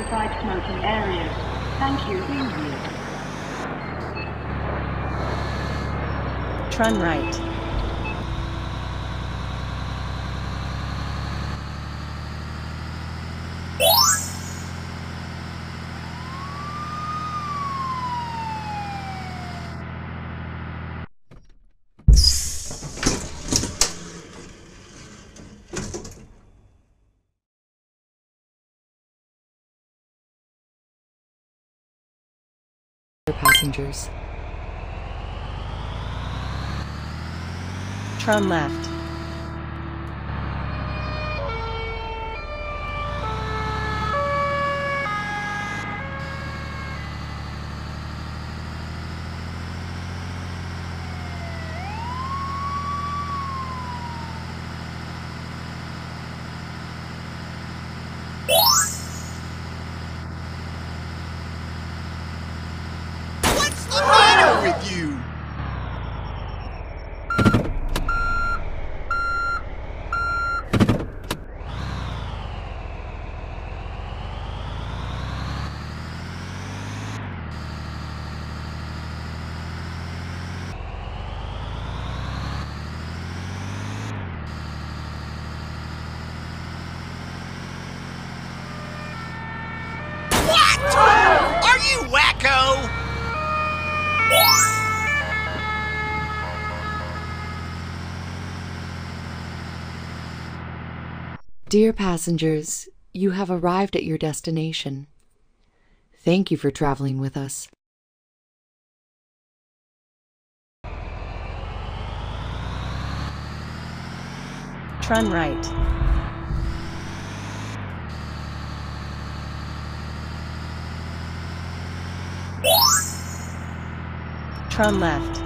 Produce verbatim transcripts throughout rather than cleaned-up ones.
notified smoking areas. Thank you. Turn right. Passengers. Turn left. What's the matter with you? What? Are you wacko? Dear passengers, you have arrived at your destination. Thank you for traveling with us. Turn right. Turn left.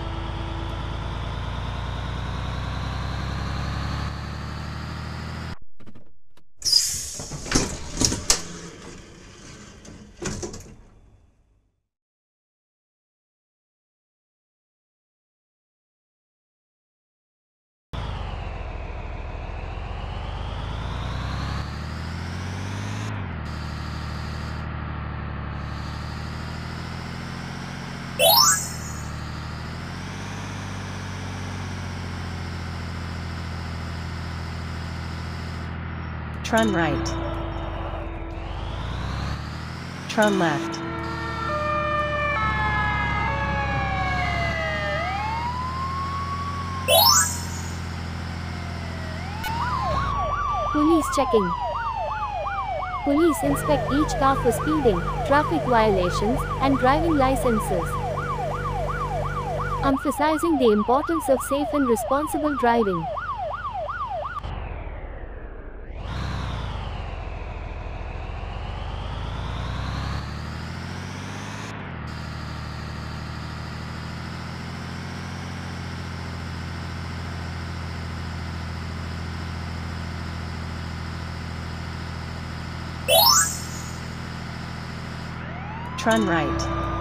Turn right. Turn left. Police checking. Police inspect each car for speeding, traffic violations, and driving licenses, emphasizing the importance of safe and responsible driving. Turn right.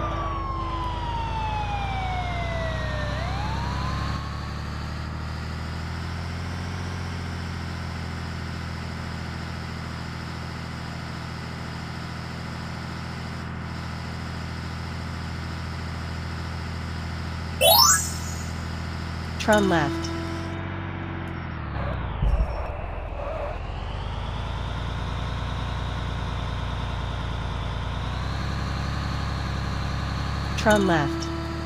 Turn left. Turn left.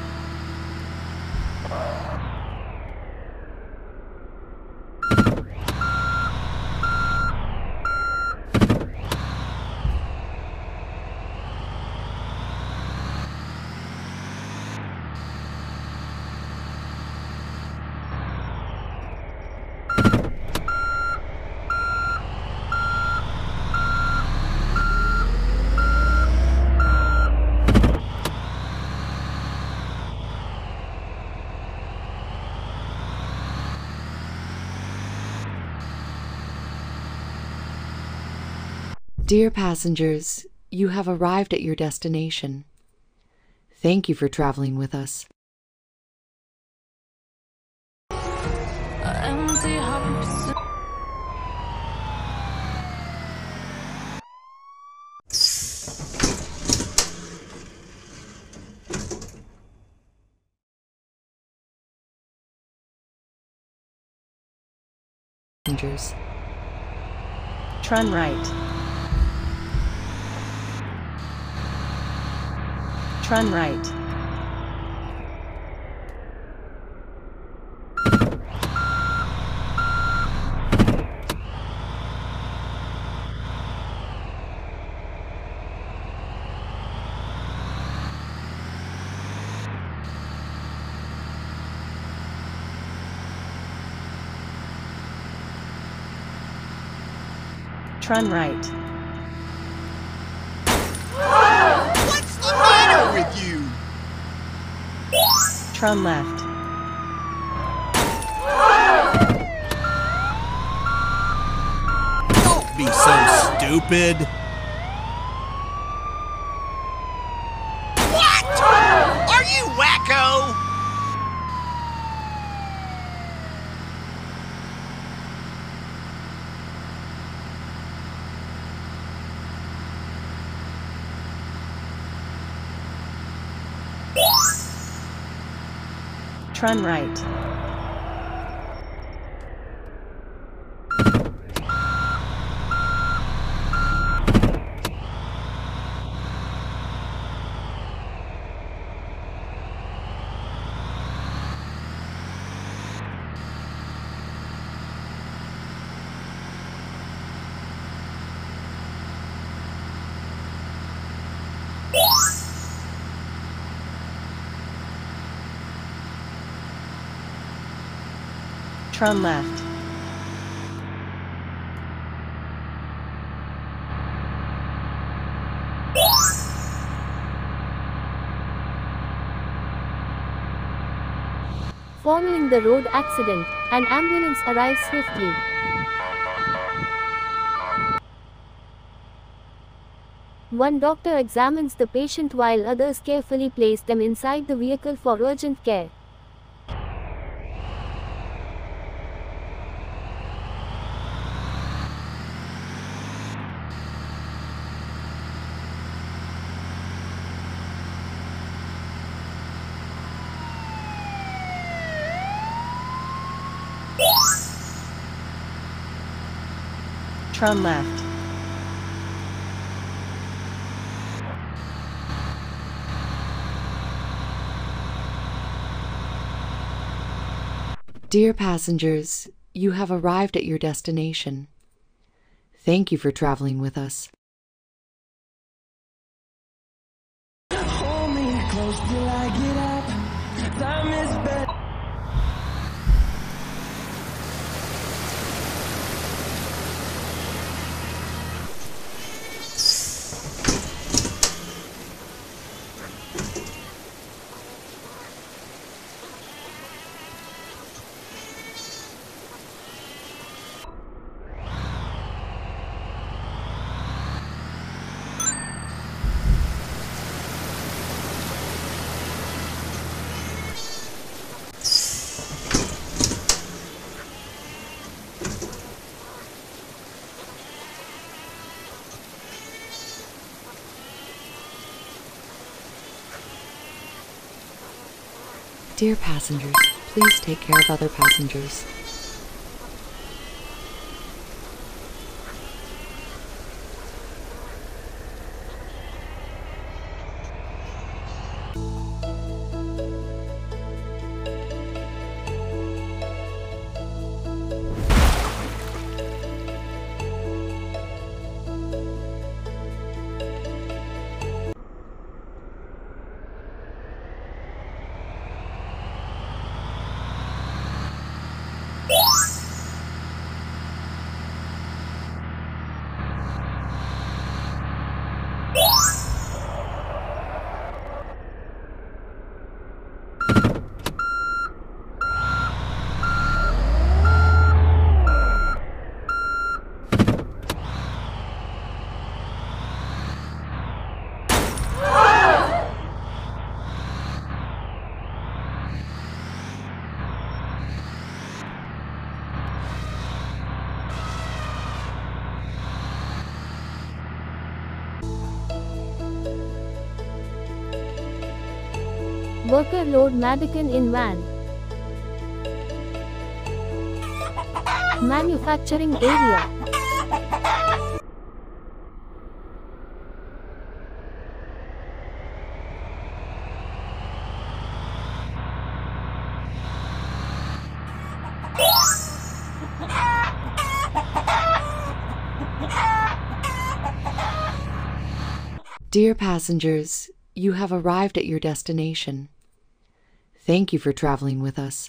Dear passengers, you have arrived at your destination. Thank you for traveling with us. Empty house. passengers. Turn right. Turn right. Turn right. What's the matter with you? Turn left. Don't be so stupid. What? Are you wacko? Turn right. Turn left. Following the road accident, an ambulance arrives swiftly. One doctor examines the patient while others carefully place them inside the vehicle for urgent care. Turn left. Dear passengers, you have arrived at your destination. Thank you for traveling with us. Hold me close till I get up. Time is better. Dear passengers, please take care of other passengers. Worker load mannequin in van. Manufacturing area. Dear passengers, you have arrived at your destination. Thank you for traveling with us.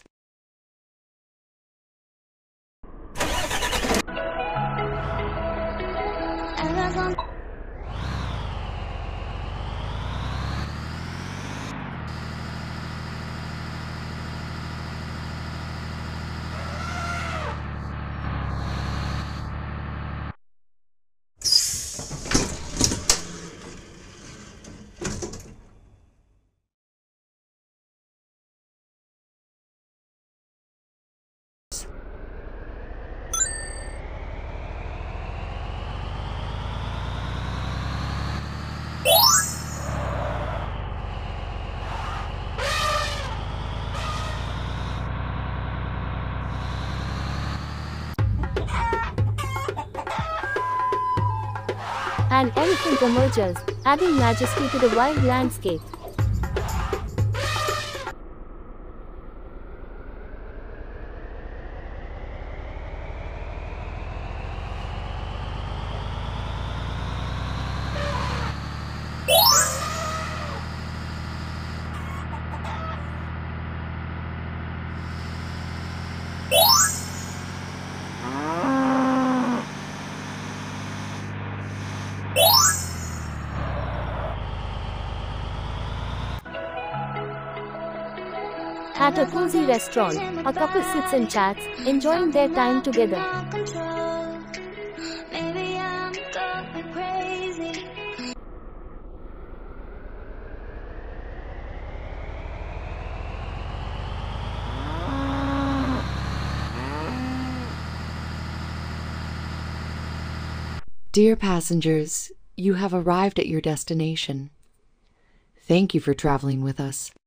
An elephant emerges, adding majesty to the wild landscape. At a cozy restaurant, a couple sits and chats, enjoying their time together. Dear passengers, you have arrived at your destination. Thank you for traveling with us.